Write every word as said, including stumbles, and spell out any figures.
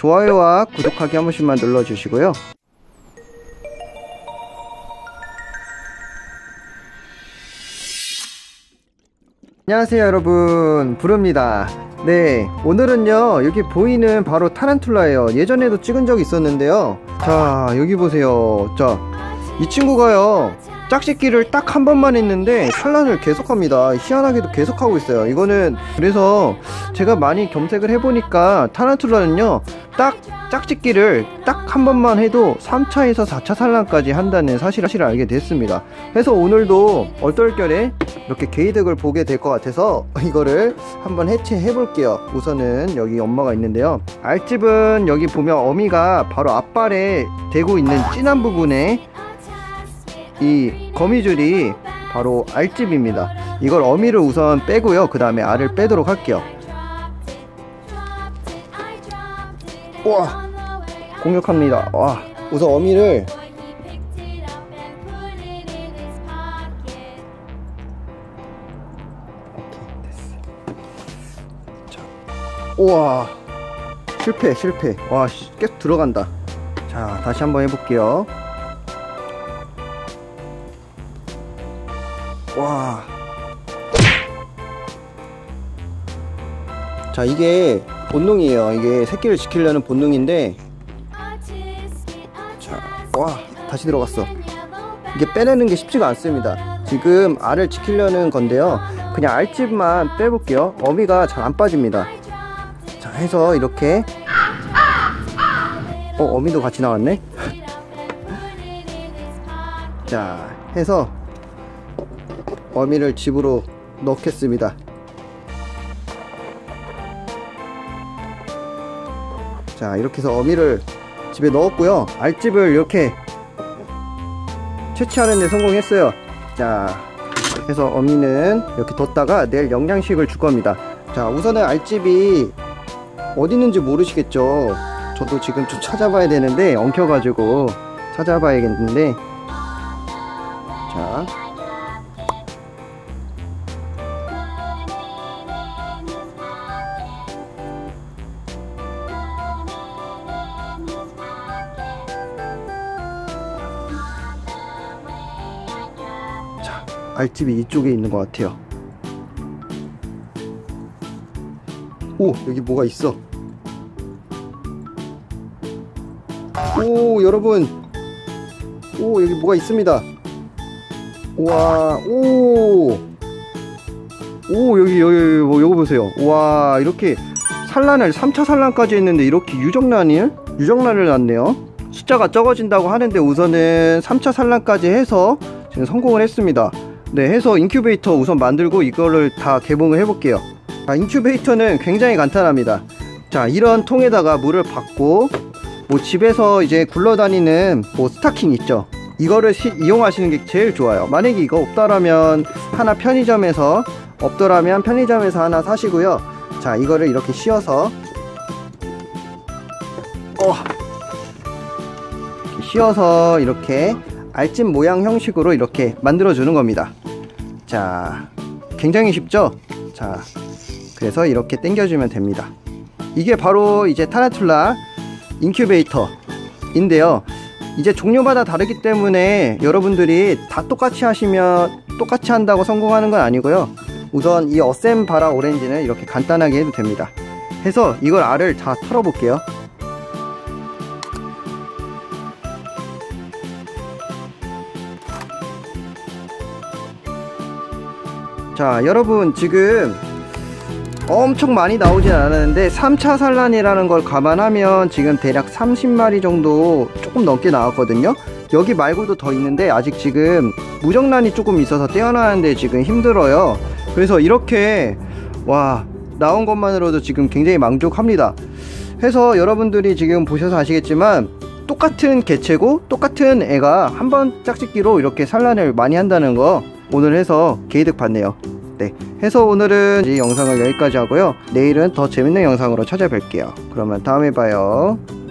좋아요와 구독하기 한 번씩만 눌러주시고요. 안녕하세요 여러분, 부릅니다. 네, 오늘은요 여기 보이는 바로 타란툴라예요. 예전에도 찍은 적이 있었는데요. 자, 여기 보세요. 자, 이 친구가요 짝짓기를 딱 한 번만 했는데 산란을 계속합니다. 희한하게도 계속하고 있어요. 이거는 그래서 제가 많이 검색을 해보니까 타란툴라는요 딱 짝짓기를 딱 한 번만 해도 삼 차에서 사 차 산란까지 한다는 사실을 알게 됐습니다. 그래서 오늘도 얼떨결에 이렇게 게이득을 보게 될 것 같아서 이거를 한번 해체해 볼게요. 우선은 여기 엄마가 있는데요, 알집은 여기 보면 어미가 바로 앞발에 대고 있는 진한 부분에 이 거미줄이 바로 알집입니다. 이걸 어미를 우선 빼고요, 그 다음에 알을 빼도록 할게요. 우와, 공격합니다. 와, 우선 어미를 오케이, 됐어. 자, 우와, 실패 실패. 와, 계속 들어간다. 자, 다시 한번 해볼게요. 와, 자, 이게 본능이에요. 이게 새끼를 지키려는 본능인데, 자, 와, 다시 들어갔어. 이게 빼내는 게 쉽지가 않습니다. 지금 알을 지키려는 건데요, 그냥 알집만 빼볼게요. 어미가 잘 안 빠집니다. 자, 해서 이렇게, 어, 어미도 같이 나왔네. 자, 해서 어미를 집으로 넣겠습니다. 자, 이렇게 해서 어미를 집에 넣었고요, 알집을 이렇게 채취하는 데 성공했어요. 자, 해서 어미는 이렇게 뒀다가 내일 영양식을 줄 겁니다. 자, 우선은 알집이 어디 있는지 모르시겠죠. 저도 지금 좀 찾아봐야 되는데, 엉켜가지고 찾아봐야겠는데, 자, 알집이 이쪽에 있는 것 같아요. 오, 여기 뭐가 있어. 오, 여러분, 오, 여기 뭐가 있습니다. 와, 오, 오, 여기 여기 뭐 요거 보세요. 와, 이렇게 산란을 삼 차 산란까지 했는데 이렇게 유정란을 유정란을 났네요. 숫자가 적어진다고 하는데 우선은 삼 차 산란까지 해서 지금 성공을 했습니다. 네, 해서 인큐베이터 우선 만들고 이거를 다 개봉을 해볼게요. 자, 인큐베이터는 굉장히 간단합니다. 자, 이런 통에다가 물을 받고, 뭐 집에서 이제 굴러다니는 뭐 스타킹 있죠, 이거를 시, 이용하시는 게 제일 좋아요. 만약에 이거 없다라면 하나 편의점에서, 없더라면 편의점에서 하나 사시고요. 자, 이거를 이렇게 씌워서 어, 이렇게 씌워서 이렇게 알집 모양 형식으로 이렇게 만들어 주는 겁니다. 자, 굉장히 쉽죠? 자, 그래서 이렇게 당겨주면 됩니다. 이게 바로 이제 타란툴라 인큐베이터 인데요, 이제 종류마다 다르기 때문에 여러분들이 다 똑같이 하시면 똑같이 한다고 성공하는 건 아니고요. 우선 이 어셈 바라 오렌지는 이렇게 간단하게 해도 됩니다. 해서 이걸 알을 다 털어 볼게요. 자, 여러분, 지금 엄청 많이 나오진 않았는데 삼 차 산란이라는 걸 감안하면 지금 대략 삼십 마리 정도 조금 넘게 나왔거든요. 여기 말고도 더 있는데 아직 지금 무정란이 조금 있어서 떼어나는데 지금 힘들어요. 그래서 이렇게 와, 나온 것만으로도 지금 굉장히 만족합니다. 해서 여러분들이 지금 보셔서 아시겠지만 똑같은 개체고 똑같은 애가 한 번 짝짓기로 이렇게 산란을 많이 한다는 거 오늘 해서 개이득 봤네요. 네, 해서 오늘은 이 영상을 여기까지 하고요, 내일은 더 재밌는 영상으로 찾아뵐게요. 그러면 다음에 봐요.